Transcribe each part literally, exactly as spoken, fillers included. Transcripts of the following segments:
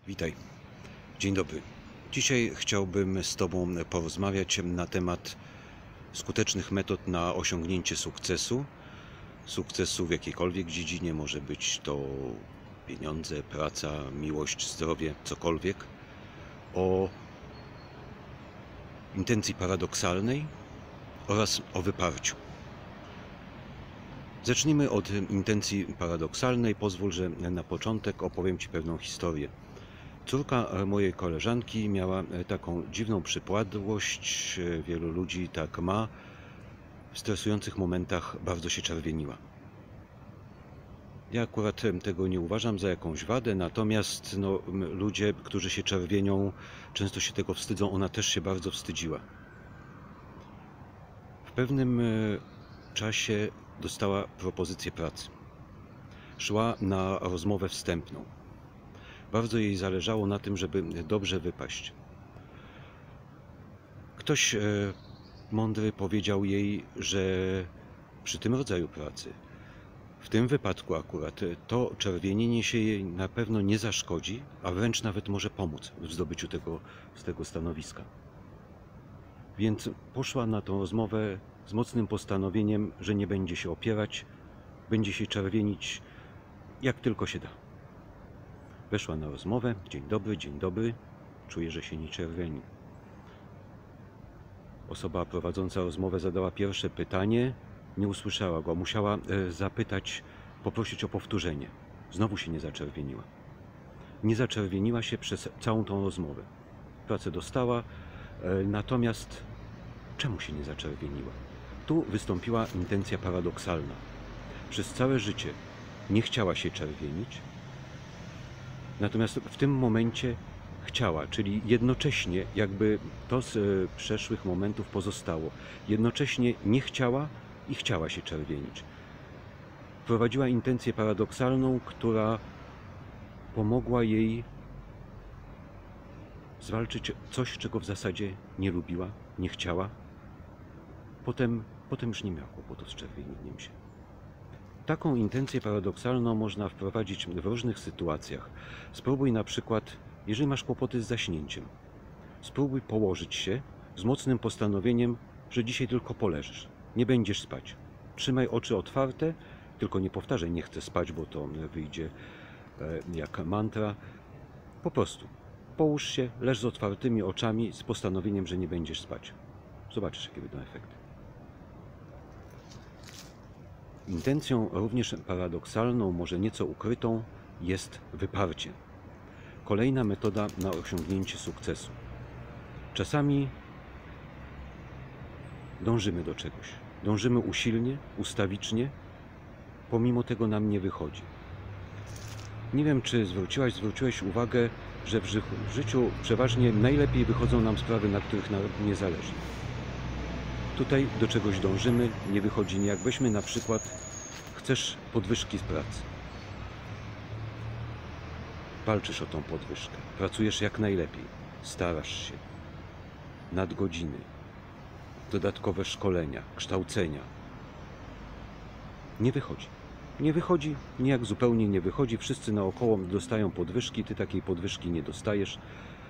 Witaj. Dzień dobry. Dzisiaj chciałbym z Tobą porozmawiać na temat skutecznych metod na osiągnięcie sukcesu. Sukcesu w jakiejkolwiek dziedzinie, może być to pieniądze, praca, miłość, zdrowie, cokolwiek. O intencji paradoksalnej oraz o wyparciu. Zacznijmy od intencji paradoksalnej. Pozwól, że na początek opowiem Ci pewną historię. Córka mojej koleżanki miała taką dziwną przypadłość, wielu ludzi tak ma, w stresujących momentach bardzo się czerwieniła. Ja akurat tego nie uważam za jakąś wadę, natomiast no, ludzie, którzy się czerwienią, często się tego wstydzą, ona też się bardzo wstydziła. W pewnym czasie dostała propozycję pracy. Szła na rozmowę wstępną. Bardzo jej zależało na tym, żeby dobrze wypaść. Ktoś mądry powiedział jej, że przy tym rodzaju pracy, w tym wypadku akurat, to czerwienienie się jej na pewno nie zaszkodzi, a wręcz nawet może pomóc w zdobyciu tego, z tego stanowiska. Więc poszła na tą rozmowę z mocnym postanowieniem, że nie będzie się opierać, będzie się czerwienić jak tylko się da. Weszła na rozmowę. Dzień dobry, dzień dobry. Czuję, że się nie czerwieni. Osoba prowadząca rozmowę zadała pierwsze pytanie. Nie usłyszała go. Musiała zapytać, poprosić o powtórzenie. Znowu się nie zaczerwieniła. Nie zaczerwieniła się przez całą tą rozmowę. Pracę dostała, natomiast czemu się nie zaczerwieniła? Tu wystąpiła intencja paradoksalna. Przez całe życie nie chciała się czerwienić, natomiast w tym momencie chciała, czyli jednocześnie jakby to z przeszłych momentów pozostało. Jednocześnie nie chciała i chciała się czerwienić. Wprowadziła intencję paradoksalną, która pomogła jej zwalczyć coś, czego w zasadzie nie lubiła, nie chciała. Potem, potem już nie miała kłopotu z czerwienieniem się. Taką intencję paradoksalną można wprowadzić w różnych sytuacjach. Spróbuj na przykład, jeżeli masz kłopoty z zaśnięciem, spróbuj położyć się z mocnym postanowieniem, że dzisiaj tylko poleżysz, nie będziesz spać. Trzymaj oczy otwarte, tylko nie powtarzaj, nie chcę spać, bo to wyjdzie jak mantra. Po prostu połóż się, leż z otwartymi oczami, z postanowieniem, że nie będziesz spać. Zobaczysz, jakie będą efekty. Intencją również paradoksalną, może nieco ukrytą, jest wyparcie. Kolejna metoda na osiągnięcie sukcesu. Czasami dążymy do czegoś. Dążymy usilnie, ustawicznie, pomimo tego nam nie wychodzi. Nie wiem, czy zwróciłaś, zwróciłeś uwagę, że w życiu przeważnie najlepiej wychodzą nam sprawy, na których nam nie zależy. Tutaj do czegoś dążymy, nie wychodzi nijak. Weźmy na przykład, chcesz podwyżki z pracy. Walczysz o tą podwyżkę. Pracujesz jak najlepiej. Starasz się. Nadgodziny. Dodatkowe szkolenia, kształcenia. Nie wychodzi. Nie wychodzi, nijak zupełnie nie wychodzi. Wszyscy naokoło dostają podwyżki, ty takiej podwyżki nie dostajesz.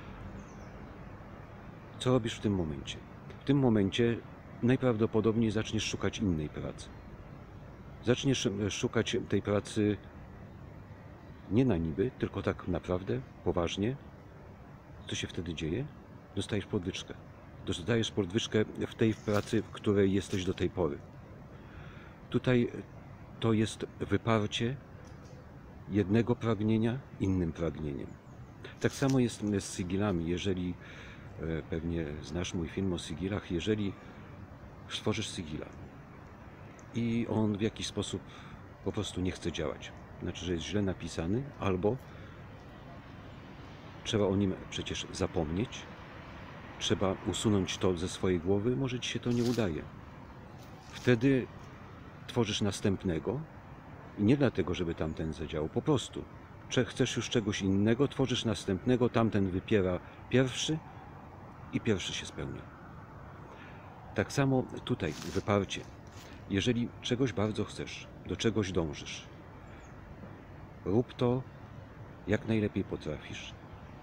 Co robisz w tym momencie? W tym momencie najprawdopodobniej zaczniesz szukać innej pracy. Zaczniesz szukać tej pracy nie na niby, tylko tak naprawdę, poważnie. Co się wtedy dzieje? Dostajesz podwyżkę. Dostajesz podwyżkę w tej pracy, w której jesteś do tej pory. Tutaj to jest wyparcie jednego pragnienia innym pragnieniem. Tak samo jest z sigilami. Jeżeli, pewnie znasz mój film o sigilach, jeżeli stworzysz sigila i on w jakiś sposób po prostu nie chce działać, znaczy, że jest źle napisany, albo trzeba o nim przecież zapomnieć, trzeba usunąć to ze swojej głowy, może ci się to nie udaje. Wtedy tworzysz następnego i nie dlatego, żeby tamten zadziałał, po prostu chcesz już czegoś innego, tworzysz następnego, tamten wypiera pierwszy i pierwszy się spełnia. Tak samo tutaj wyparcie. Jeżeli czegoś bardzo chcesz, do czegoś dążysz, rób to jak najlepiej potrafisz.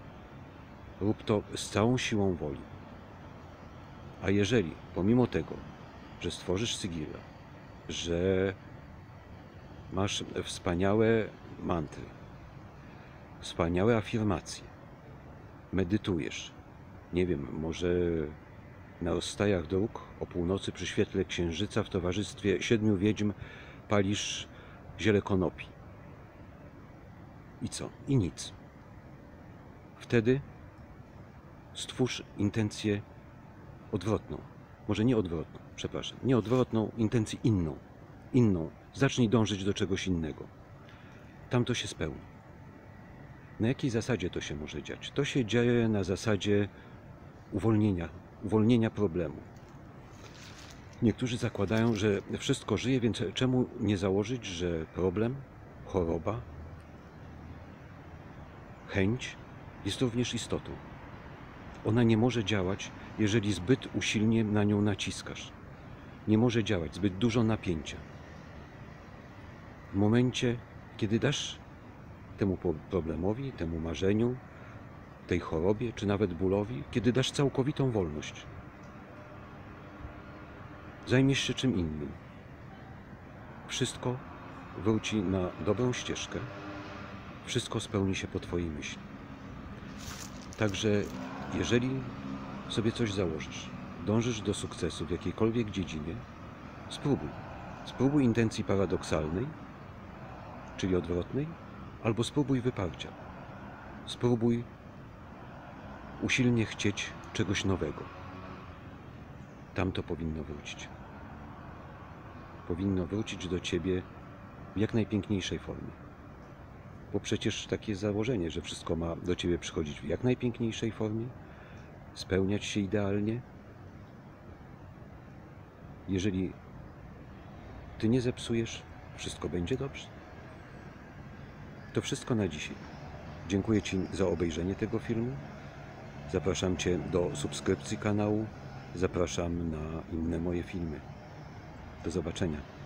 rób to z całą siłą woli. A jeżeli pomimo tego, że stworzysz Sigilla, że masz wspaniałe mantry, wspaniałe afirmacje, medytujesz, nie wiem, może na rozstajach dróg o północy przy świetle księżyca w towarzystwie siedmiu wiedźm palisz ziele konopi. I co? I nic. Wtedy stwórz intencję odwrotną. Może nie odwrotną, przepraszam. Nie odwrotną, intencję inną. Inną. Zacznij dążyć do czegoś innego. Tam to się spełni. Na jakiej zasadzie to się może dziać? To się dzieje na zasadzie uwolnienia, uwolnienia problemu. Niektórzy zakładają, że wszystko żyje, więc czemu nie założyć, że problem, choroba, chęć jest również istotą. Ona nie może działać, jeżeli zbyt usilnie na nią naciskasz. Nie może działać, zbyt dużo napięcia. W momencie, kiedy dasz temu problemowi, temu marzeniu, tej chorobie, czy nawet bólowi, kiedy dasz całkowitą wolność, zajmiesz się czym innym. Wszystko wróci na dobrą ścieżkę, wszystko spełni się po Twojej myśli. Także jeżeli sobie coś założysz, dążysz do sukcesu w jakiejkolwiek dziedzinie, spróbuj. Spróbuj intencji paradoksalnej, czyli odwrotnej, albo spróbuj wyparcia. Spróbuj usilnie chcieć czegoś nowego. Tam to powinno wrócić. Powinno wrócić do Ciebie w jak najpiękniejszej formie. Bo przecież takie jest założenie, że wszystko ma do Ciebie przychodzić w jak najpiękniejszej formie, spełniać się idealnie. Jeżeli Ty nie zepsujesz, wszystko będzie dobrze. To wszystko na dzisiaj. Dziękuję Ci za obejrzenie tego filmu. Zapraszam Cię do subskrypcji kanału. Zapraszam na inne moje filmy. Do zobaczenia.